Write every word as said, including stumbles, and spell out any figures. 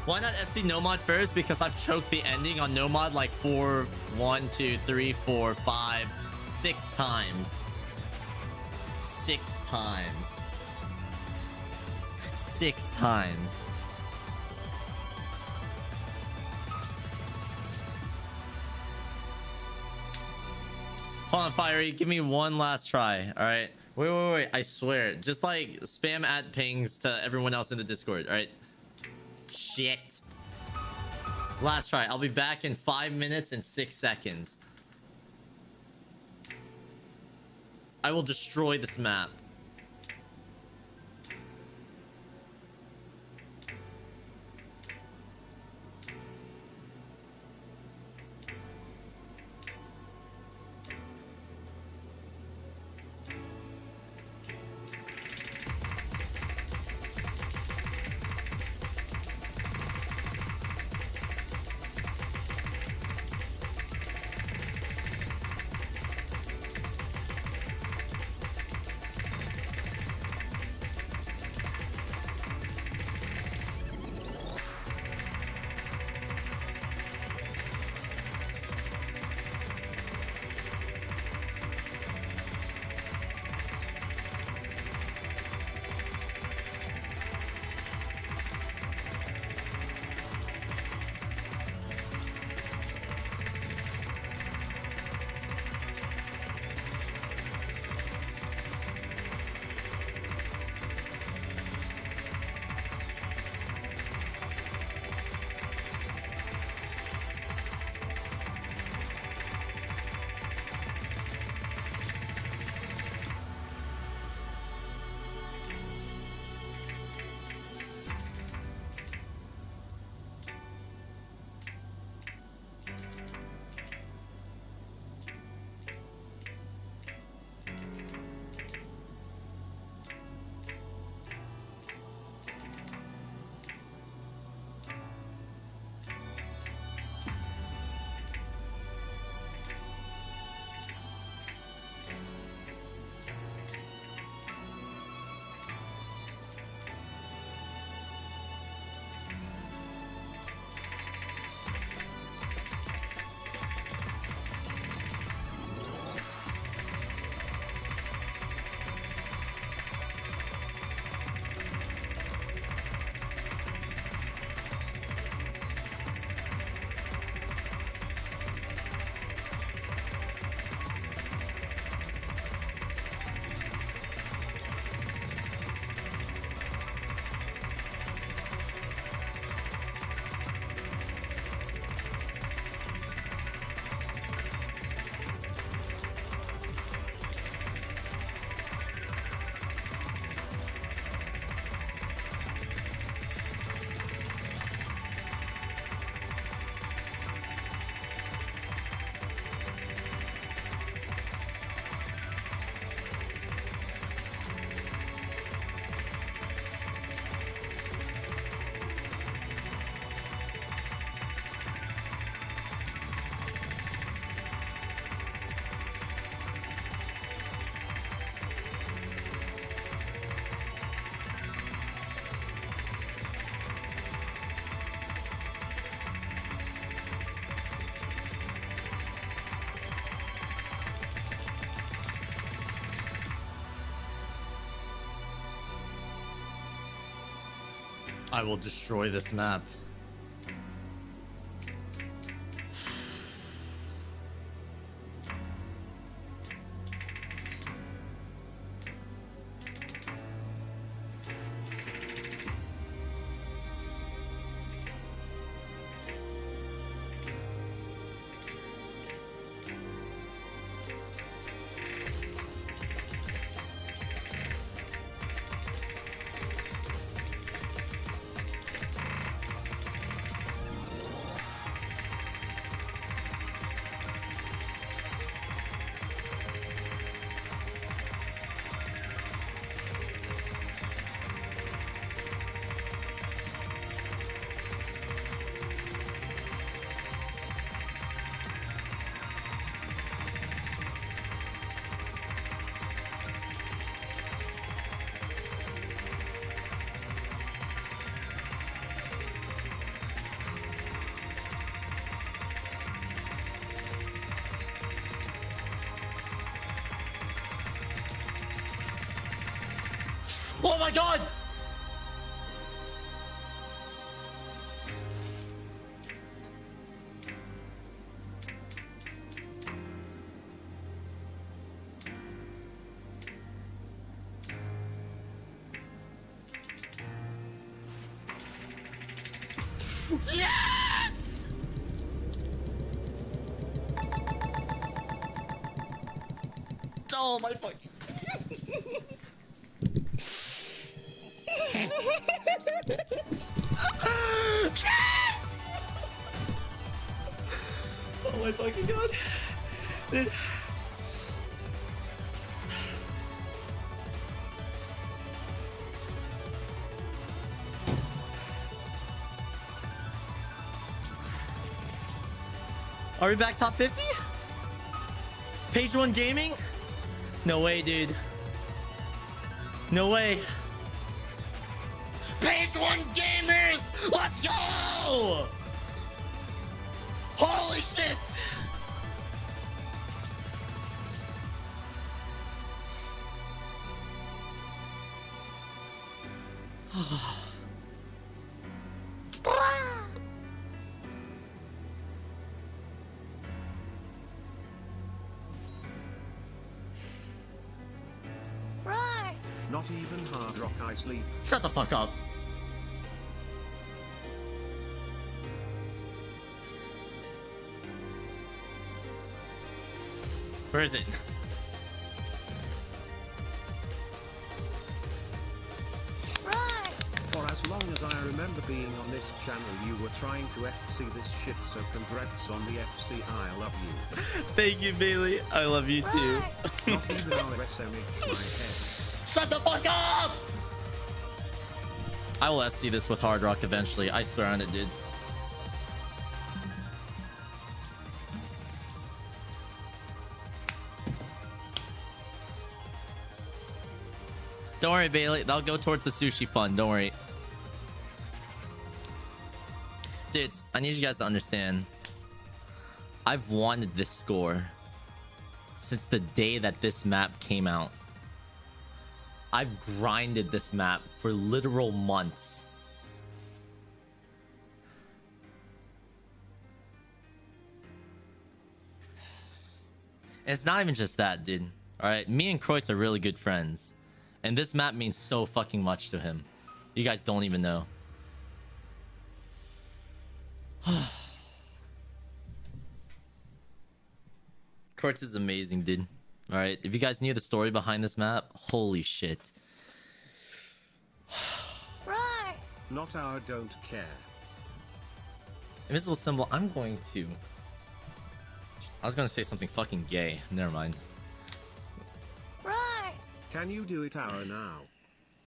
Why not F C Nomad first? Because I've choked the ending on Nomad like four, one, two, three, four, five, six times. Six times. Six times. Hold on, Fiery. Give me one last try. All right. Wait, wait, wait. I swear. Just like spam at pings to everyone else in the Discord. All right. Shit. Last try. I'll be back in five minutes and six seconds. I will destroy this map. I will destroy this map. Oh my god! Yes! Oh my fuck. Yes! Oh my fucking god. Dude. Are we back top fifty? Page one gaming? No way, dude. No way. Page one gamers! Let's go! Holy shit! Not even Hard Rock I sleep. Shut the fuck up. Where is it? Right. For as long as I remember being on this channel, you were trying to F C this shit, so congrats on the F C. I love you. Thank you, Bailey. I love you too. Not even R S M H my head. Shut the fuck up! I will F C this with Hard Rock eventually. I swear on it, dudes. Don't worry, Bailey. That'll go towards the sushi fund. Don't worry. Dudes, I need you guys to understand. I've wanted this score since the day that this map came out. I've grinded this map for literal months. And it's not even just that, dude. Alright, me and Kreutz are really good friends. And this map means so fucking much to him. You guys don't even know. Kreutz is amazing, dude. All right, if you guys knew the story behind this map, holy shit. Right. Not our don't care. Invisible symbol, I'm going to... I was going to say something fucking gay. Never mind. Right. Can you do it our now?